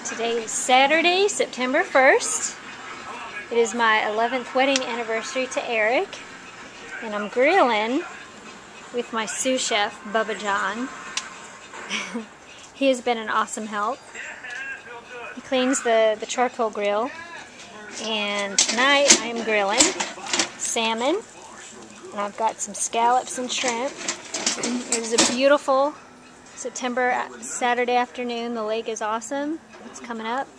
Today is Saturday, September 1st. It is my 11th wedding anniversary to Eric, and I'm grilling with my sous chef, Bubba John. He has been an awesome help. He cleans the charcoal grill, and tonight I am grilling salmon, and I've got some scallops and shrimp. It was a beautiful Saturday afternoon. The lake is awesome. It's coming up.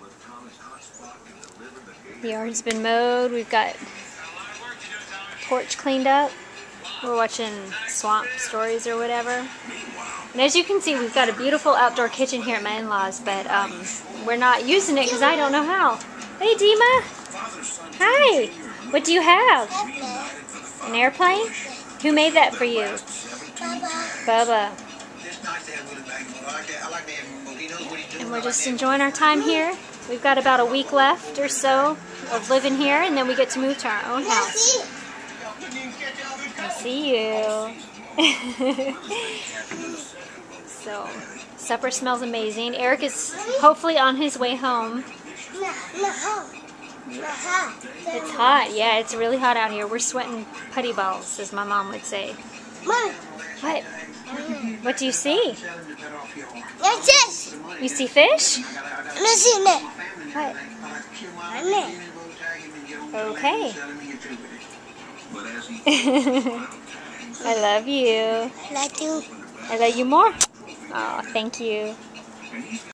The yard's been mowed. We've got porch cleaned up. We're watching Swamp Stories or whatever. And as you can see, we've got a beautiful outdoor kitchen here at my in-laws, but we're not using it because I don't know how. Hey, Dima. Hi. What do you have? An airplane? Who made that for you? Bubba. And we're just enjoying our time here. We've got about a week left or so of living here, and then we get to move to our own house. I see you. So, supper smells amazing. Eric is hopefully on his way home. It's hot. Yeah, it's really hot out here. We're sweating putty balls, as my mom would say. What? What do you see? You see fish? What? Okay. I love you. I love you. I love you more. Oh, thank you.